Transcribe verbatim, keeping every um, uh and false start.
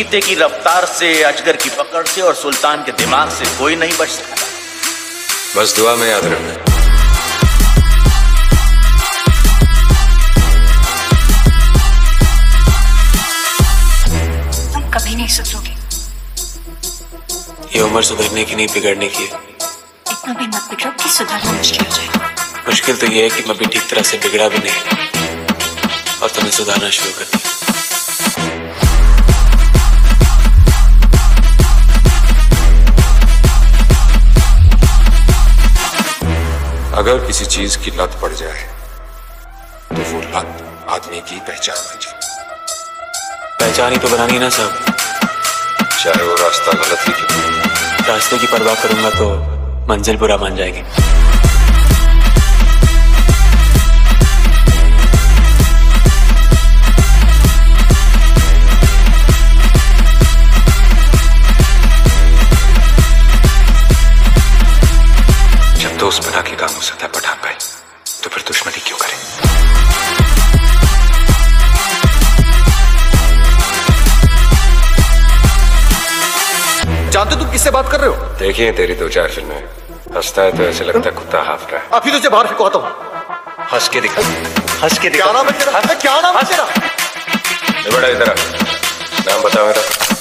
चीते की रफ्तार से, अजगर की पकड़ से और सुल्तान के दिमाग से कोई नहीं बच सकता। बस दुआ में याद रखना। तुम कभी नहीं सुधरोगे। ये उम्र सुधरने की नहीं, बिगड़ने की है। इतना भी मत बिगड़ो कि सुधरना मुश्किल हो जाए। मुश्किल तो ये है कि मैं भी ठीक तरह से बिगड़ा भी नहीं और तुम्हें सुधारना शुरू कर दिया। अगर किसी चीज की लत पड़ जाए तो वो लत आदमी की पहचान बन जाए। पहचान ही तो बनानी ना साहब, चाहे वो रास्ता गलत ही क्यों। रास्ते की परवाह करूंगा तो मंजिल बुरा मान जाएगी। जब दोस्त बना के काम हो सकता है पठान भाई, तो फिर दुश्मनी क्यों करें। जानते तुम किससे बात कर रहे हो? देखिए तेरी दो चार फिल्में, हंसता है तो ऐसे लगता है कुत्ता हाफ रहा है। अभी तुझे बाहर फेंकवाता हूँ। हंस के दिखा, हंस के दिखा। क्या नाम है तेरा? क्या नाम है तेरा? बड़ा इधर नाम बताओ मेरा।